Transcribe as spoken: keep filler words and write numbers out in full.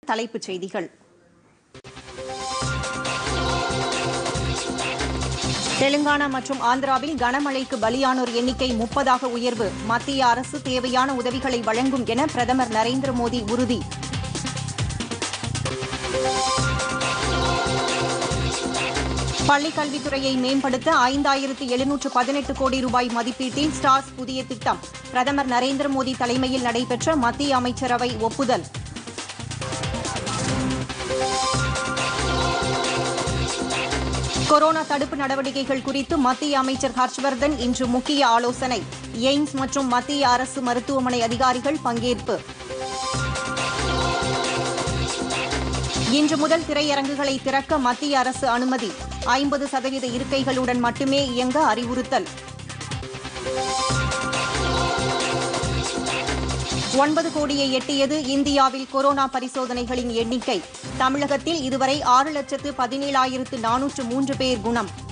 தலைப்புச் செய்திகள். தெலுங்கானா மற்றும் ஆந்திராவில் கனமழைக்கு பலியானோர் எண்ணிக்கை முப்பதாக உயர்வு. மத்திய அரசு தேவையான உதவிகளை வழங்கும் என பிரதமர் நரேந்திர மோடி உறுதி. பள்ளிக் கல்வித்துறையை மேம்படுத்த ஐந்தாயிரத்து எழுநூற்று பதினெட்டு கோடி ரூபாய் மதிப்பீட்டில் ஸ்டார்ஸ் புதிய திட்டம். பிரதமர் நரேந்திர மோடி தலைமையில் நடைபெற்ற மத்திய அமைச்சரவை ஒப்புதல். கொரோனா தடுப்பு நடவடிக்கைகள் குறித்து மத்திய அமைச்சர் ஹர்ஷ்வர்தன் இன்று முக்கிய ஆலோசனை. எய்ம்ஸ் மற்றும் மத்திய அரசு மருத்துவமனை அதிகாரிகள் பங்கேற்பு. இன்று முதல் திரையரங்குகளை திறக்க மத்திய அரசு அனுமதி. ஐம்பது சதவீத இருக்கைகளுடன் மட்டுமே இயங்க அறிவுறுத்தல். ஒன்பது கோடியை எட்டியது இந்தியாவில் கொரோனா பரிசோதனைகளின் எண்ணிக்கை. தமிழகத்தில் இதுவரை ஆறு லட்சத்து பதினேழாயிரத்து நானூற்று மூன்று பேர் குணம்.